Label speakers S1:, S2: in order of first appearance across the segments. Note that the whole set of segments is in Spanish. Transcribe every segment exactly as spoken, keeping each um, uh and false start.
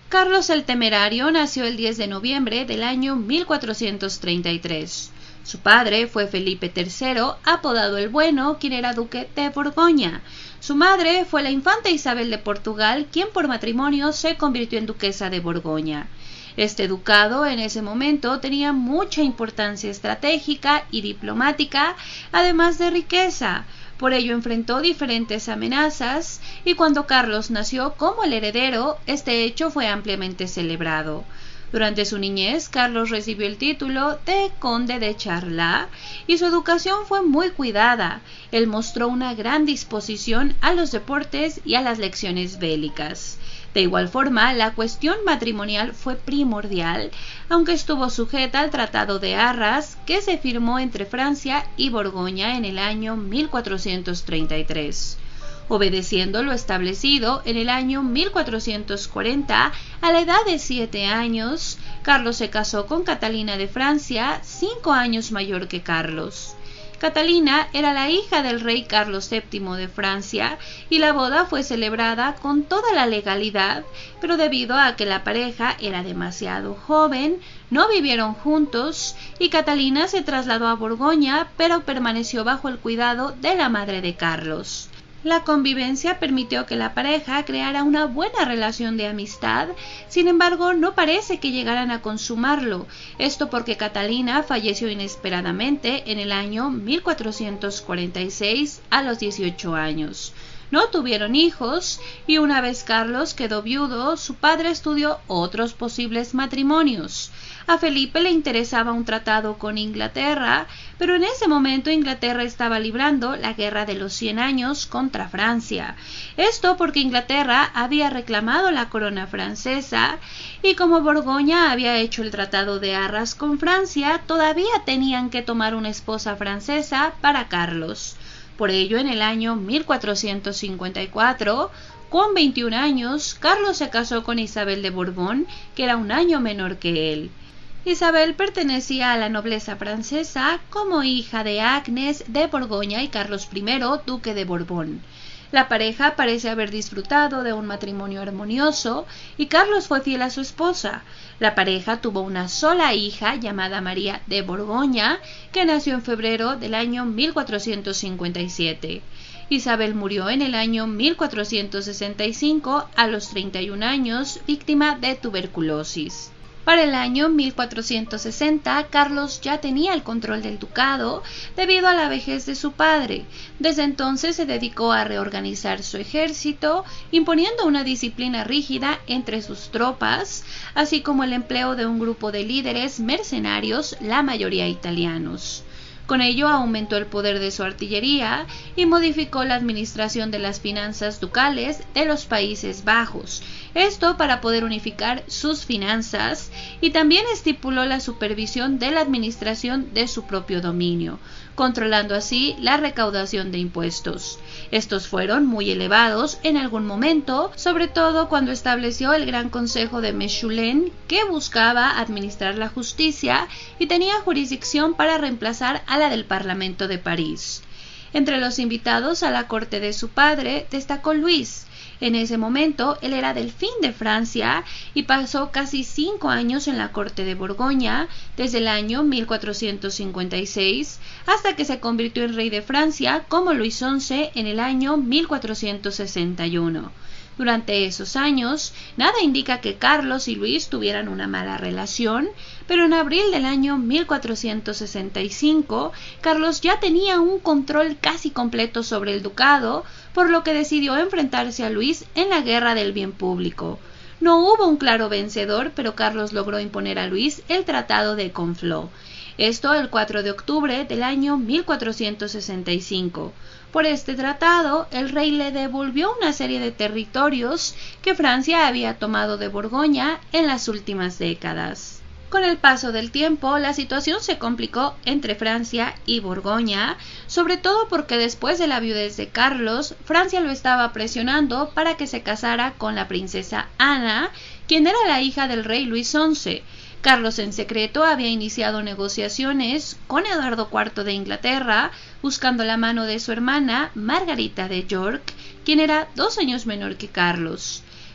S1: Carlos el Temerario nació el diez de noviembre del año mil cuatrocientos treinta y tres. Su padre fue Felipe tercero, apodado el Bueno, quien era duque de Borgoña. Su madre fue la infanta Isabel de Portugal, quien por matrimonio se convirtió en duquesa de Borgoña. Este ducado en ese momento tenía mucha importancia estratégica y diplomática, además de riqueza. Por ello enfrentó diferentes amenazas y cuando Carlos nació como el heredero, este hecho fue ampliamente celebrado. Durante su niñez, Carlos recibió el título de conde de Charlá y su educación fue muy cuidada. Él mostró una gran disposición a los deportes y a las lecciones bélicas. De igual forma, la cuestión matrimonial fue primordial, aunque estuvo sujeta al Tratado de Arras, que se firmó entre Francia y Borgoña en el año mil cuatrocientos treinta y tres. Obedeciendo lo establecido en el año mil cuatrocientos cuarenta, a la edad de siete años, Carlos se casó con Catalina de Francia, cinco años mayor que Carlos. Catalina era la hija del rey Carlos séptimo de Francia y la boda fue celebrada con toda la legalidad, pero debido a que la pareja era demasiado joven, no vivieron juntos y Catalina se trasladó a Borgoña, pero permaneció bajo el cuidado de la madre de Carlos. La convivencia permitió que la pareja creara una buena relación de amistad, sin embargo no parece que llegaran a consumarlo, esto porque Catalina falleció inesperadamente en el año mil cuatrocientos cuarenta y seis a los dieciocho años. No tuvieron hijos y una vez Carlos quedó viudo, su padre estudió otros posibles matrimonios. A Felipe le interesaba un tratado con Inglaterra, pero en ese momento Inglaterra estaba librando la Guerra de los Cien Años contra Francia. Esto porque Inglaterra había reclamado la corona francesa y como Borgoña había hecho el Tratado de Arras con Francia, todavía tenían que tomar una esposa francesa para Carlos. Por ello, en el año mil cuatrocientos cincuenta y cuatro, con veintiún años, Carlos se casó con Isabel de Borbón, que era un año menor que él. Isabel pertenecía a la nobleza francesa como hija de Agnes de Borgoña y Carlos primero, duque de Borbón. La pareja parece haber disfrutado de un matrimonio armonioso y Carlos fue fiel a su esposa. La pareja tuvo una sola hija llamada María de Borgoña, que nació en febrero del año mil cuatrocientos cincuenta y siete. Isabel murió en el año mil cuatrocientos sesenta y cinco a los treinta y un años, víctima de tuberculosis. Para el año mil cuatrocientos sesenta, Carlos ya tenía el control del ducado debido a la vejez de su padre. Desde entonces se dedicó a reorganizar su ejército, imponiendo una disciplina rígida entre sus tropas, así como el empleo de un grupo de líderes mercenarios, la mayoría italianos. Con ello aumentó el poder de su artillería y modificó la administración de las finanzas ducales de los Países Bajos, esto para poder unificar sus finanzas, y también estipuló la supervisión de la administración de su propio dominio, controlando así la recaudación de impuestos. Estos fueron muy elevados en algún momento, sobre todo cuando estableció el Gran Consejo de Mechelen, que buscaba administrar la justicia y tenía jurisdicción para reemplazar a la del Parlamento de París. Entre los invitados a la corte de su padre destacó Luis. En ese momento él era delfín de Francia y pasó casi cinco años en la corte de Borgoña, desde el año mil cuatrocientos cincuenta y seis hasta que se convirtió en rey de Francia como Luis once en el año mil cuatrocientos sesenta y uno. Durante esos años, nada indica que Carlos y Luis tuvieran una mala relación, pero en abril del año mil cuatrocientos sesenta y cinco, Carlos ya tenía un control casi completo sobre el ducado, por lo que decidió enfrentarse a Luis en la guerra del bien público. No hubo un claro vencedor, pero Carlos logró imponer a Luis el Tratado de Conflans. Esto el cuatro de octubre del año mil cuatrocientos sesenta y cinco. Por este tratado, el rey le devolvió una serie de territorios que Francia había tomado de Borgoña en las últimas décadas. Con el paso del tiempo, la situación se complicó entre Francia y Borgoña, sobre todo porque después de la viudez de Carlos, Francia lo estaba presionando para que se casara con la princesa Ana, quien era la hija del rey Luis once. Carlos en secreto había iniciado negociaciones con Eduardo cuarto de Inglaterra, buscando la mano de su hermana Margarita de York, quien era dos años menor que Carlos.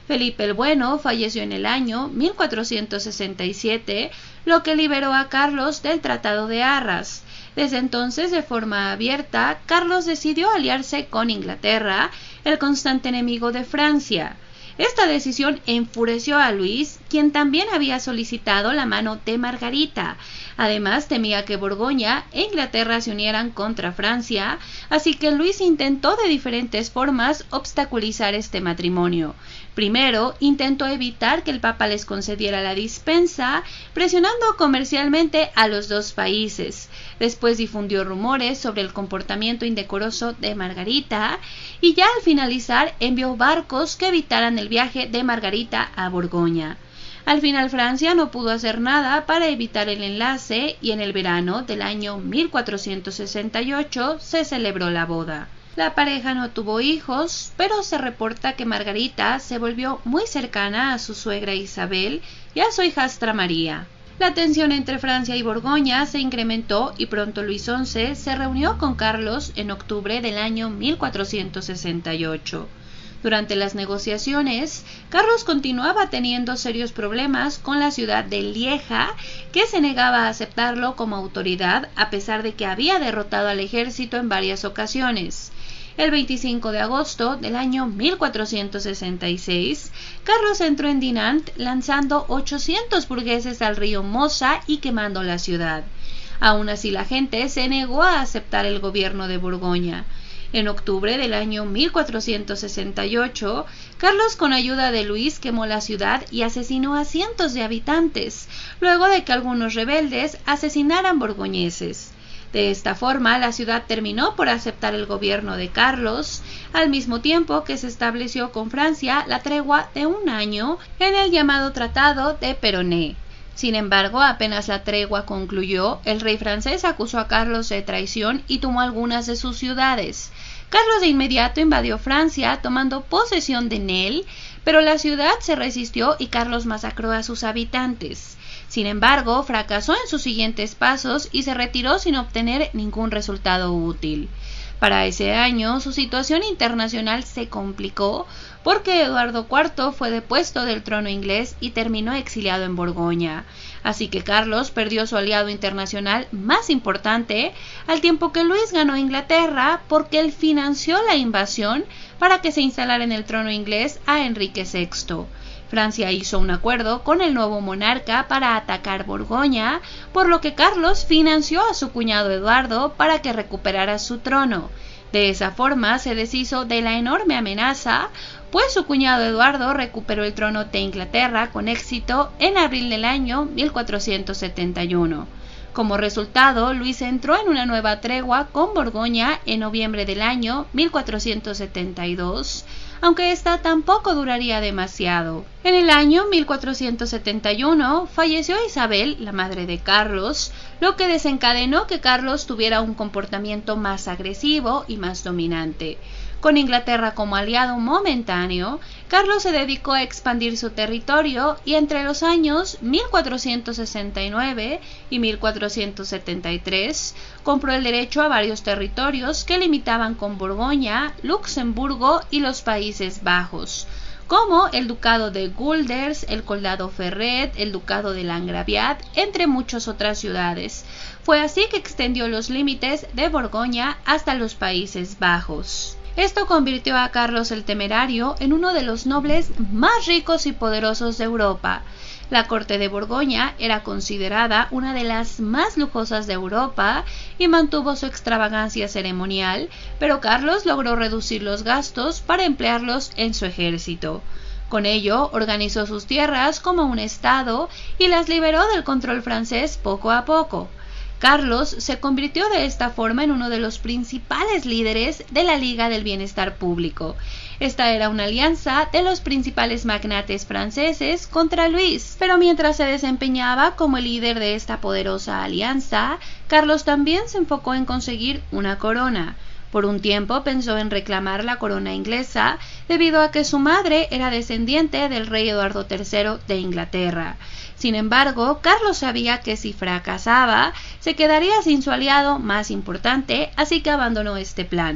S1: Felipe el Bueno falleció en el año mil cuatrocientos sesenta y siete, lo que liberó a Carlos del Tratado de Arras. Desde entonces, de forma abierta, Carlos decidió aliarse con Inglaterra, el constante enemigo de Francia. Esta decisión enfureció a Luis, quien también había solicitado la mano de Margarita. Además, temía que Borgoña e Inglaterra se unieran contra Francia, así que Luis intentó de diferentes formas obstaculizar este matrimonio. Primero, intentó evitar que el Papa les concediera la dispensa, presionando comercialmente a los dos países. Después difundió rumores sobre el comportamiento indecoroso de Margarita, y ya al finalizar envió barcos que evitaran el viaje de Margarita a Borgoña. Al final Francia no pudo hacer nada para evitar el enlace y en el verano del año mil cuatrocientos sesenta y ocho se celebró la boda. La pareja no tuvo hijos, pero se reporta que Margarita se volvió muy cercana a su suegra Isabel y a su hijastra María. La tensión entre Francia y Borgoña se incrementó y pronto Luis once se reunió con Carlos en octubre del año mil cuatrocientos sesenta y ocho. Durante las negociaciones, Carlos continuaba teniendo serios problemas con la ciudad de Lieja, que se negaba a aceptarlo como autoridad a pesar de que había derrotado al ejército en varias ocasiones. El veinticinco de agosto del año mil cuatrocientos sesenta y seis, Carlos entró en Dinant lanzando ochocientos burgueses al río Mosa y quemando la ciudad. Aún así, la gente se negó a aceptar el gobierno de Borgoña. En octubre del año mil cuatrocientos sesenta y ocho, Carlos, con ayuda de Luis, quemó la ciudad y asesinó a cientos de habitantes, luego de que algunos rebeldes asesinaran borgoñeses. De esta forma, la ciudad terminó por aceptar el gobierno de Carlos, al mismo tiempo que se estableció con Francia la tregua de un año en el llamado Tratado de Peronne. Sin embargo, apenas la tregua concluyó, el rey francés acusó a Carlos de traición y tomó algunas de sus ciudades. Carlos de inmediato invadió Francia, tomando posesión de Nesle, pero la ciudad se resistió y Carlos masacró a sus habitantes. Sin embargo, fracasó en sus siguientes pasos y se retiró sin obtener ningún resultado útil. Para ese año, su situación internacional se complicó porque Eduardo cuarto fue depuesto del trono inglés y terminó exiliado en Borgoña. Así que Carlos perdió su aliado internacional más importante, al tiempo que Luis ganó Inglaterra porque él financió la invasión para que se instalara en el trono inglés a Enrique sexto. Francia hizo un acuerdo con el nuevo monarca para atacar Borgoña, por lo que Carlos financió a su cuñado Eduardo para que recuperara su trono. De esa forma se deshizo de la enorme amenaza, pues su cuñado Eduardo recuperó el trono de Inglaterra con éxito en abril del año mil cuatrocientos setenta y uno. Como resultado, Luis entró en una nueva tregua con Borgoña en noviembre del año mil cuatrocientos setenta y dos, aunque esta tampoco duraría demasiado. En el año mil cuatrocientos setenta y uno falleció Isabel, la madre de Carlos, lo que desencadenó que Carlos tuviera un comportamiento más agresivo y más dominante. Con Inglaterra como aliado momentáneo, Carlos se dedicó a expandir su territorio y entre los años mil cuatrocientos sesenta y nueve y mil cuatrocientos setenta y tres compró el derecho a varios territorios que limitaban con Borgoña, Luxemburgo y los Países Bajos, como el Ducado de Guelders, el Condado Ferret, el Ducado de Langraviat, entre muchas otras ciudades. Fue así que extendió los límites de Borgoña hasta los Países Bajos. Esto convirtió a Carlos el Temerario en uno de los nobles más ricos y poderosos de Europa. La corte de Borgoña era considerada una de las más lujosas de Europa y mantuvo su extravagancia ceremonial, pero Carlos logró reducir los gastos para emplearlos en su ejército. Con ello, organizó sus tierras como un estado y las liberó del control francés poco a poco. Carlos se convirtió de esta forma en uno de los principales líderes de la Liga del Bienestar Público. Esta era una alianza de los principales magnates franceses contra Luis, pero mientras se desempeñaba como el líder de esta poderosa alianza, Carlos también se enfocó en conseguir una corona. Por un tiempo pensó en reclamar la corona inglesa debido a que su madre era descendiente del rey Eduardo tercero de Inglaterra. Sin embargo, Carlos sabía que si fracasaba, se quedaría sin su aliado más importante, así que abandonó este plan.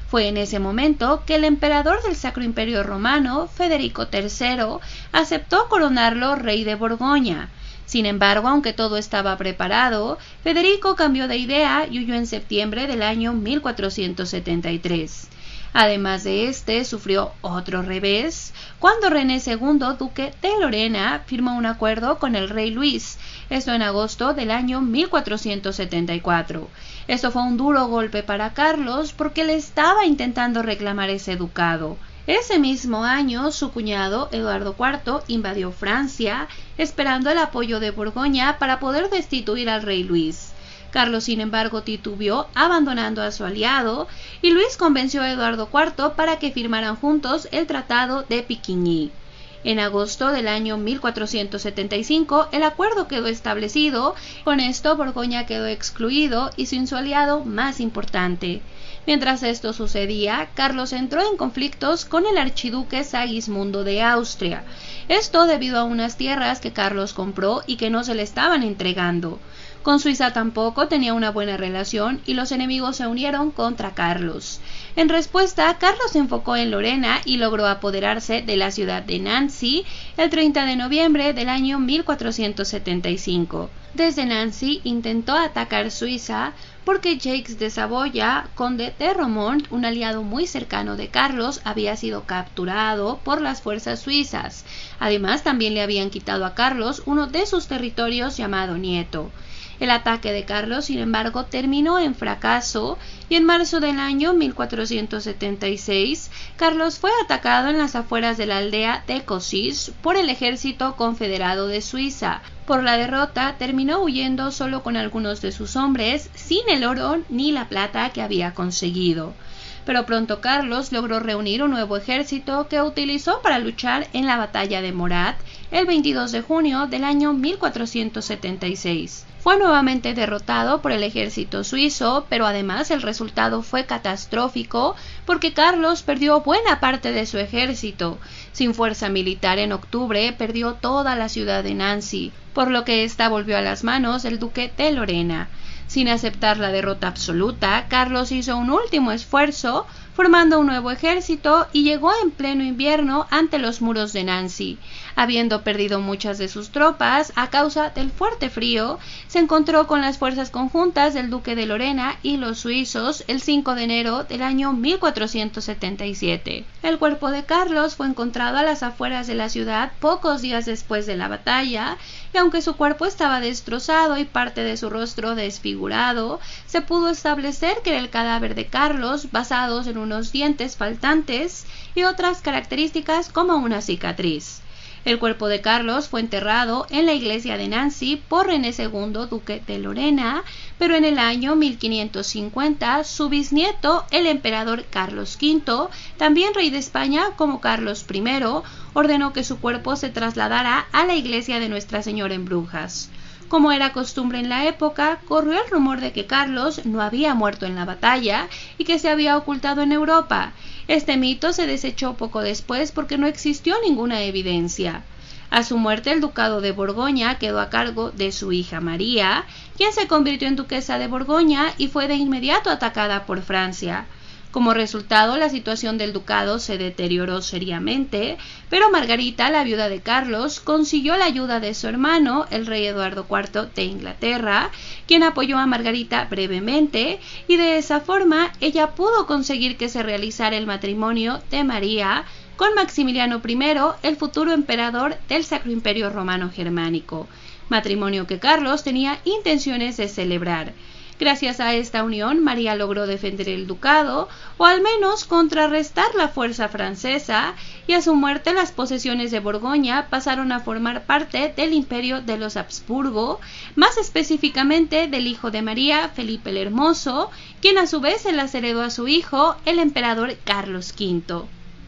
S1: Fue en ese momento que el emperador del Sacro Imperio Romano, Federico tercero, aceptó coronarlo rey de Borgoña. Sin embargo, aunque todo estaba preparado, Federico cambió de idea y huyó en septiembre del año mil cuatrocientos setenta y tres. Además de este, sufrió otro revés cuando René segundo, duque de Lorena, firmó un acuerdo con el rey Luis, esto en agosto del año mil cuatrocientos setenta y cuatro. Esto fue un duro golpe para Carlos porque le estaba intentando reclamar ese ducado. Ese mismo año, su cuñado, Eduardo cuarto, invadió Francia, esperando el apoyo de Borgoña para poder destituir al rey Luis. Carlos, sin embargo, titubeó, abandonando a su aliado, y Luis convenció a Eduardo cuarto para que firmaran juntos el Tratado de Piquigny. En agosto del año mil cuatrocientos setenta y cinco, el acuerdo quedó establecido. Con esto, Borgoña quedó excluido y sin su aliado más importante. Mientras esto sucedía, Carlos entró en conflictos con el archiduque Segismundo de Austria. Esto debido a unas tierras que Carlos compró y que no se le estaban entregando. Con Suiza tampoco tenía una buena relación y los enemigos se unieron contra Carlos. En respuesta, Carlos se enfocó en Lorena y logró apoderarse de la ciudad de Nancy el treinta de noviembre del año mil cuatrocientos setenta y cinco. Desde Nancy intentó atacar Suiza porque Jacques de Saboya, conde de Romont, un aliado muy cercano de Carlos, había sido capturado por las fuerzas suizas. Además, también le habían quitado a Carlos uno de sus territorios llamado Nieto. El ataque de Carlos, sin embargo, terminó en fracaso y en marzo del año mil cuatrocientos setenta y seis, Carlos fue atacado en las afueras de la aldea de Cossys por el ejército confederado de Suiza. Por la derrota, terminó huyendo solo con algunos de sus hombres, sin el oro ni la plata que había conseguido. Pero pronto Carlos logró reunir un nuevo ejército que utilizó para luchar en la batalla de Morat el veintidós de junio del año mil cuatrocientos setenta y seis. Fue nuevamente derrotado por el ejército suizo, pero además el resultado fue catastrófico porque Carlos perdió buena parte de su ejército. Sin fuerza militar, en octubre perdió toda la ciudad de Nancy, por lo que ésta volvió a las manos del duque de Lorena. Sin aceptar la derrota absoluta, Carlos hizo un último esfuerzo, formando un nuevo ejército y llegó en pleno invierno ante los muros de Nancy. Habiendo perdido muchas de sus tropas a causa del fuerte frío, se encontró con las fuerzas conjuntas del duque de Lorena y los suizos el cinco de enero del año mil cuatrocientos setenta y siete. El cuerpo de Carlos fue encontrado a las afueras de la ciudad pocos días después de la batalla, y aunque su cuerpo estaba destrozado y parte de su rostro desfigurado, se pudo establecer que era el cadáver de Carlos basados en unos dientes faltantes y otras características como una cicatriz. El cuerpo de Carlos fue enterrado en la iglesia de Nancy por René segundo, duque de Lorena, pero en el año mil quinientos cincuenta su bisnieto, el emperador Carlos quinto, también rey de España como Carlos primero, ordenó que su cuerpo se trasladara a la iglesia de Nuestra Señora en Brujas. Como era costumbre en la época, corrió el rumor de que Carlos no había muerto en la batalla y que se había ocultado en Europa. Este mito se desechó poco después porque no existió ninguna evidencia. A su muerte, el ducado de Borgoña quedó a cargo de su hija María, quien se convirtió en duquesa de Borgoña y fue de inmediato atacada por Francia. Como resultado, la situación del ducado se deterioró seriamente, pero Margarita, la viuda de Carlos, consiguió la ayuda de su hermano, el rey Eduardo cuarto de Inglaterra, quien apoyó a Margarita brevemente, y de esa forma ella pudo conseguir que se realizara el matrimonio de María con Maximiliano primero, el futuro emperador del Sacro Imperio Romano Germánico, matrimonio que Carlos tenía intenciones de celebrar. Gracias a esta unión, María logró defender el ducado, o al menos contrarrestar la fuerza francesa, y a su muerte las posesiones de Borgoña pasaron a formar parte del imperio de los Habsburgo, más específicamente del hijo de María, Felipe el Hermoso, quien a su vez se las heredó a su hijo, el emperador Carlos quinto.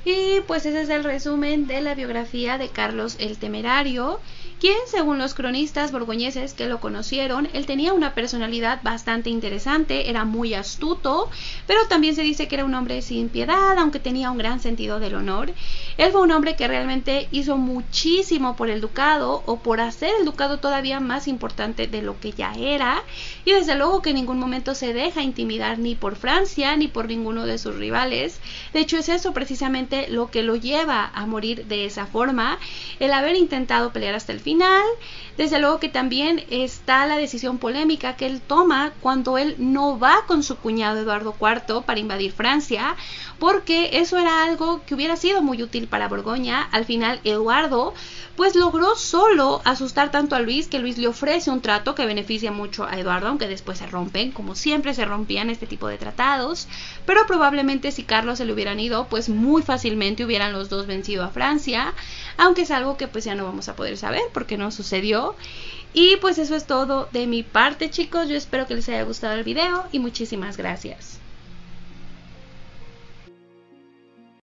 S1: Y pues ese es el resumen de la biografía de Carlos el Temerario, quien, según los cronistas borgoñeses que lo conocieron, él tenía una personalidad bastante interesante, era muy astuto, pero también se dice que era un hombre sin piedad, aunque tenía un gran sentido del honor. Él fue un hombre que realmente hizo muchísimo por el ducado, o por hacer el ducado todavía más importante de lo que ya era, y desde luego que en ningún momento se deja intimidar ni por Francia ni por ninguno de sus rivales. De hecho, es eso precisamente lo que lo lleva a morir de esa forma, el haber intentado pelear hasta el final. Desde luego que también está la decisión polémica que él toma cuando él no va con su cuñado Eduardo cuarto para invadir Francia, porque eso era algo que hubiera sido muy útil para Borgoña. Al final Eduardo pues logró solo asustar tanto a Luis que Luis le ofrece un trato que beneficia mucho a Eduardo, aunque después se rompen, como siempre se rompían este tipo de tratados, pero probablemente si Carlos se le hubieran ido, pues muy fácilmente hubieran los dos vencido a Francia, aunque es algo que pues ya no vamos a poder saber porque no sucedió. Y pues eso es todo de mi parte, chicos. Yo espero que les haya gustado el video y muchísimas gracias.